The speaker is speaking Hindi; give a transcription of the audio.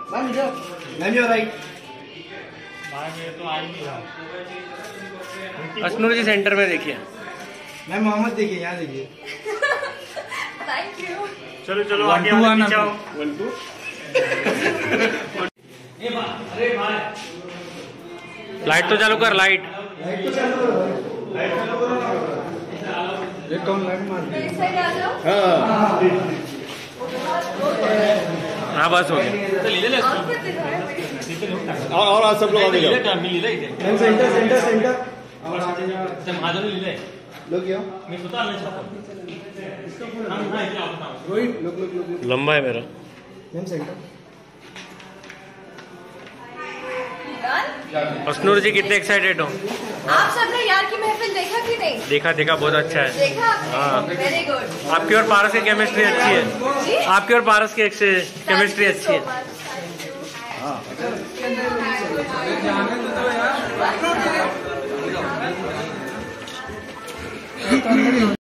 मैम इधर, ma'am your right. Ashnoor ji centre में देखिए। मैम मोहम्मद देखिए, यहाँ देखिए। Thank you. चलो चलो आगे पीछे आओ। 1 2 लाइट तो चालू कर, लाइट। लाइट तो चालू करो, लाइट चालू करो ना। ये कौन लाइट मार रही है? इस साइड आ जाओ। हाँ बस हो गया। आउटफिट दिखाएं मेरी। और सब लोग आगे जाओ। Ma'am centre centre centre. और आगे जाओ। लोग क्या? रोहित लोग लोग लोग। लंबा है मेरा। Ma'am centre. अश्नूर जी कितने एक्साइटेड हो? आप सबने यार की महफिल देखा कि नहीं? देखा देखा, बहुत अच्छा है। देखा आपने? हाँ। Very good. आपकी और पारस की केमिस्ट्री अच्छी है। जी? आपकी और पारस की केमिस्ट्री अच्छी है। Thank you so much.